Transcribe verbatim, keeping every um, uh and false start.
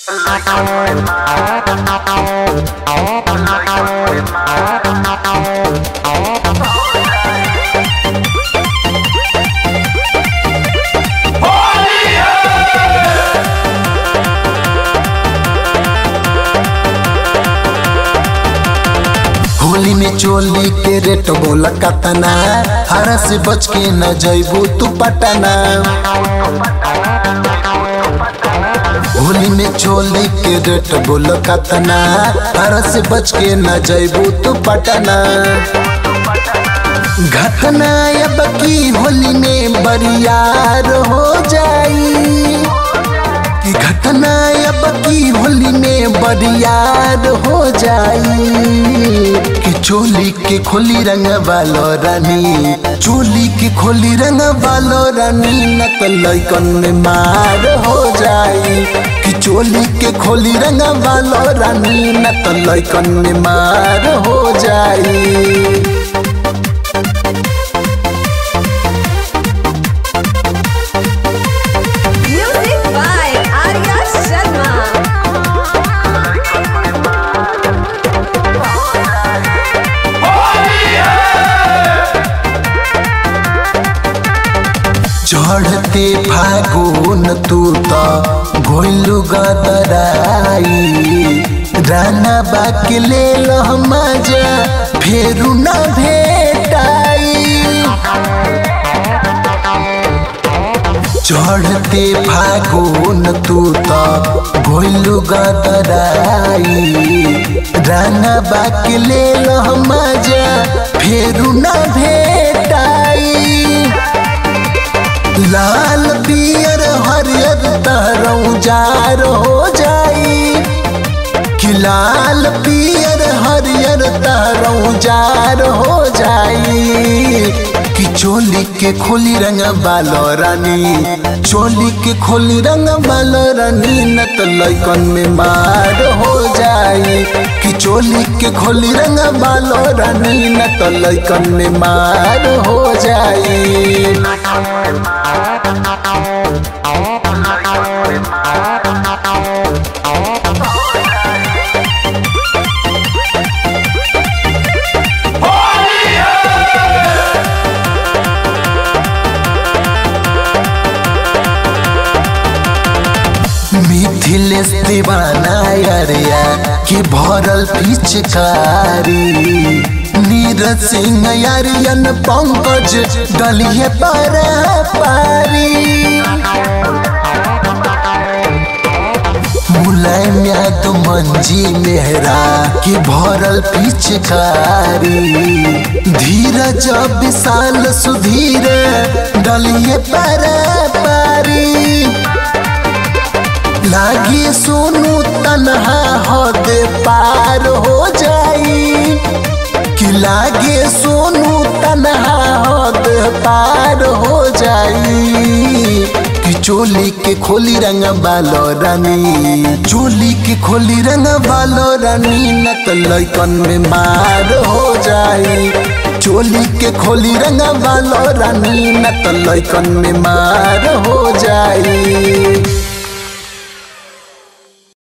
होली में चोली के रेट बोला कतना, हरा से बच के न जइबू तू पटना। होली में चोली के रेट बोला कतना, हरा से बच के न जइबू तू पटना। घटना अब की होली में बरियार हो जाई, कि घटना अब की होली में बरियार हो जाई। कि चोली के खोली रंग वालो रानी, चोली के खोली रंग वालो रानी, न तो लइकन में मार हो जाई। कि चोली के खोली रंग वालो रानी, न तो लइकन में मार हो जाई। चढ़ते फागुन तू तो घोलू गदराई, राना बाके ले लो मजा फेरू न भेटाई। चढ़ते फागुन तू तो घोलू गदराई, राना बाके ले लो मजा फेरू न भेटाई। लाल पियर हरियर तरऊ जार हो जाई, कि लाल पियर हरियर तरऊ जार हो जाई। कि चोली के खोली रंग बालो रानी, चोली के खोली रंग बालो रानी, न तो लइकन में मार हो जाई। कि चोली के खोली रंग बालो रानी, न तो लइकन में मार हो जाई। मिथिलेश दीवाना यारिया कि भरल पिचकारी, नीरज सिंह यारियन पंकज डलिए पर पारी। मुलायम याद मंजी मेहरा कि भरल पिचकारी, धीरज विशाल सुधीर डलिए पर पारी। लागी सोनू तन्हा हद पार हो जाई, कि लागे सोनू तन्हा हद पार हो जाई। कि चोली के खोली रंग बालो रानी, चोली के खोली रंग बालो रानी, न तो लइकन में मार हो जाई। चोली के खोली रंग बालो रानी, न तो लइकन में मार हो जाई।